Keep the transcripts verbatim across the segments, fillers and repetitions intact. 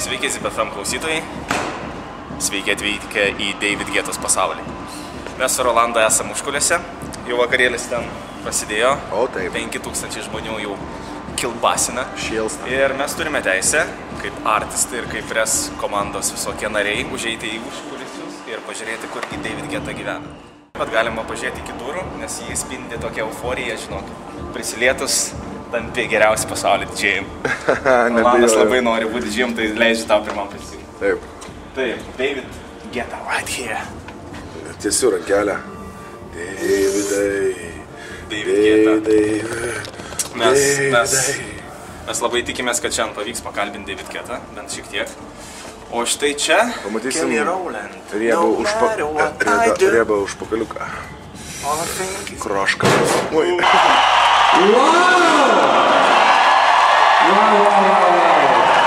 Sveiki, Zip F M klausytojai. Sveiki atvykę į David Guettos pasaulį. Mes su Rolandu esam užkulėse. Jau vakarėlis ten prasidėjo. O taip. penki tūkstančiai žmonių jau kilbasina. Šėlsta. Ir mes turime teisę, kaip artistai ir kaip res komandos visokie nariai, užeiti į užkulisius ir pažiūrėti, kur į David Guettą gyvena. Bet galima pažiūrėti iki durų, nes jį spindi tokia euforija, žinok. Prisilietus tampi geriausi pasaulio didžėjim. Rolandas labai nori būti didžėjim, tai leidžiu tau pirmam prisimti. Taip. Taip, David Guetta right here. Tiesiu rankelę. Davidai. David Guetta. David. Mes, mes, mes labai tikimės, kad šiandien pavyks pakalbinti David Guettą, bent šiek tiek. O štai čia pamatysim Kelly Rowland. Riebą užpa... riebą, riebą užpakaliuką. Krošką. Ui. Wow! Wow, wow, wow, wow.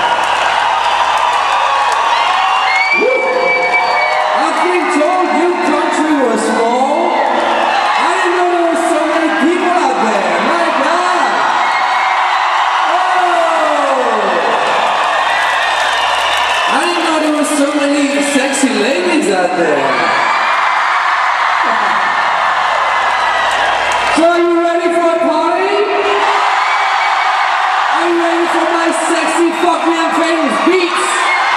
I've been told your country was small. I didn't know there were so many people out there. My God! Oh! I didn't know there were so many sexy ladies out there. So are you ready for a party? Are you ready for my sexy fucking and famous beats?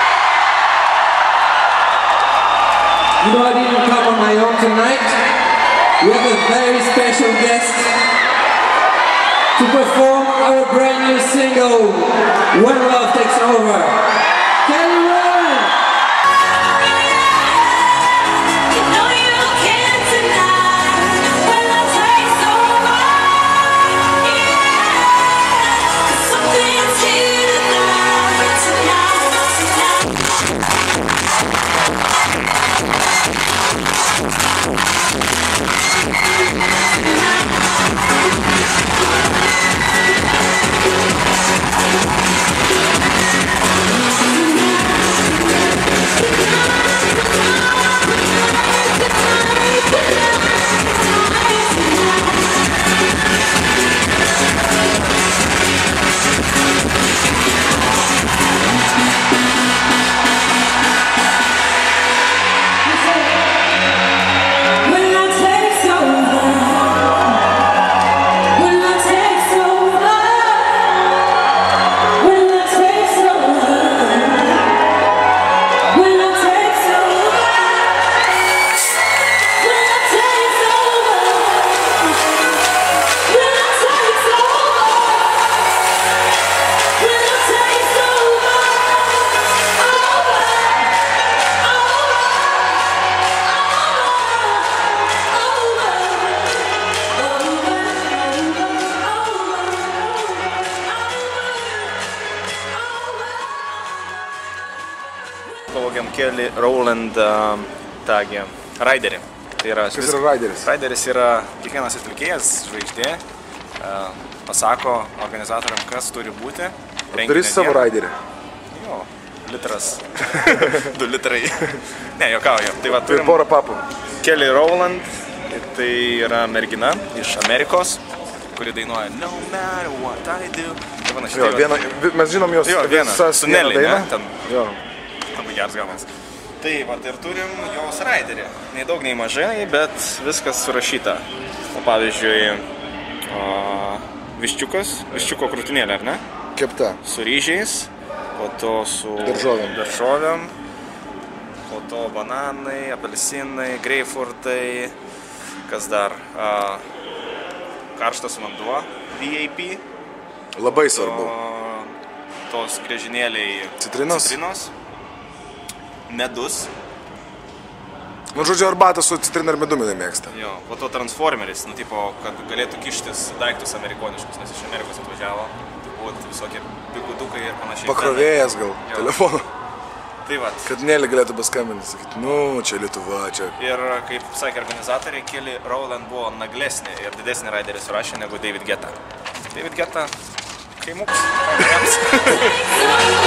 You know I didn't come on my own tonight. We have a very special guest to perform our brand new single, When Love Takes Over. Kelly Rowland! Pavogėm Kelly Rowland uh, tagį Riderį. Tai yra, Kas yra Rideris? Rideris yra kiekvienas atlikėjas, žvaigždė, uh, pasako organizatoriam, kas turi būti. Darysi savo Riderį? Jo, litras. Du litrai. Ne, jokauju. Tai va, turim porą papų. Kelly Rowland, tai yra mergina iš Amerikos, kuri dainuoja No matter what I do. Tai panašiai. Jo, viena, mes žinom jos jo, viena, visas su Nelly, dainą. ne? Ten. Jo. Labai geras gabalas. Tai va, ir turim jos Riderį. Nei daug, nei mažai, bet viskas surašyta. O pavyzdžiui, o, viščiukas, viščiuko krūtinėlė, ar ne? Kepta. Su ryžiais, po to su Daržovėm. daržovėm, po to bananai, apelsinai, greipfrutai, kas dar, a, karštas vanduo, V I P. Labai svarbu. To, tos griežinėliai Citrinos. citrinos. Medus. Nu, žodžiu, arbatą su citrina ir medumi nemėgsta. Jo, po to transformeris, nu, tipo, kad galėtų kištis daiktus amerikoniškus, nes iš Amerikos atvažiavo, tai buvo visokie bigudukai ir panašiai. Pakrovėjas gal, Jo. telefonu. Tai va. Kad Nelly galėtų paskambinti, sakyti, nu, čia Lietuva, čia. Ir kaip sakė organizatoriai, Kelly Rowland buvo naglesnė ir didesnį Riderį surašė negu David Guetta. David Guetta kaimuks.